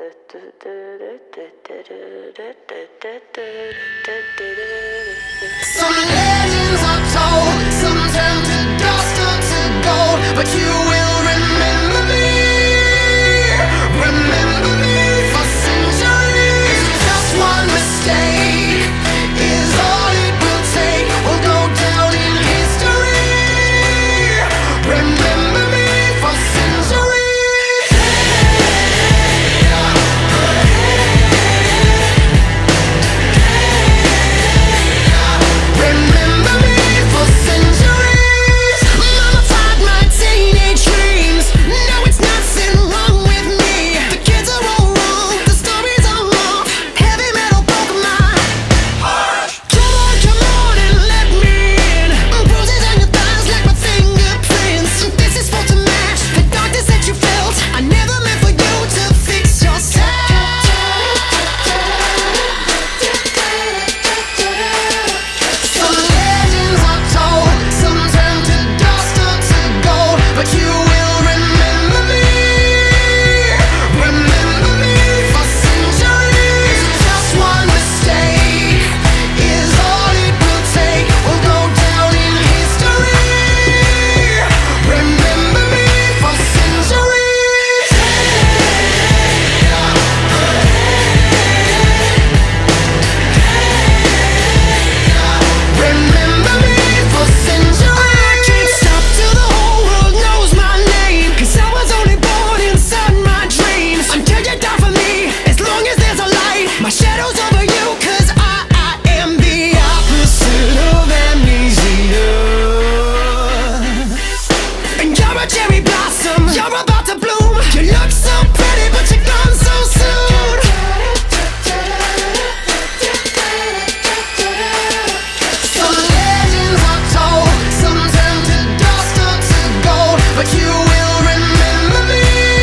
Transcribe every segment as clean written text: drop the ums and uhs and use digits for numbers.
Some legends are told, some turn to dust or to gold, but you will remember me for centuries. Just one mistake is all it will take. We'll go down in history. Remember me for centuries. Remember me for centuries. Mama fought my teenage dreams. No, it's nothing wrong with me. The kids are all wrong, the stories are wrong. Heavy metal broke my heart. Come on and let me in. Bruises on your thighs like my fingerprints. This is for to match the darkness that you felt. I never meant for you to fix yourself. Some legends are told, some turn to dust or to gold, but you will remember me for centuries. Just one mistake is all it will take. We'll go down in history. Remember me for centuries. Remember me for centuries. I can't stop till the whole world knows my name, 'cause I was only born inside my dreams. Until you die for me, as long as there's a light, my shadow's over you, 'cause I am the opposite of amnesia. And you're a cherry blossom, you're about to bloom. You look so pretty, but you're gone so soon. Some legends are told, some turn to dust or to gold, but you will remember me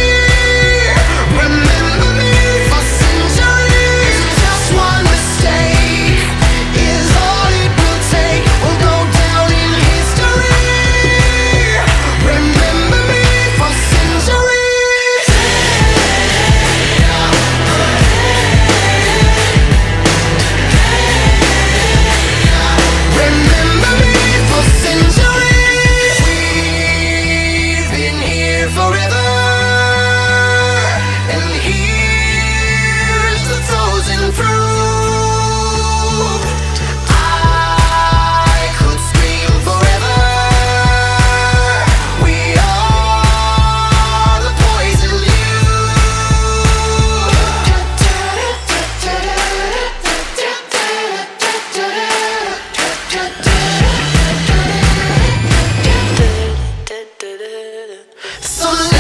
for centuries. Just one mistake is all it will take. We'll go down in history. Remember me for centuries. Remember me for centuries. We've been here forever, and here's the frozen proof. I could scream forever. We are the poison you. Some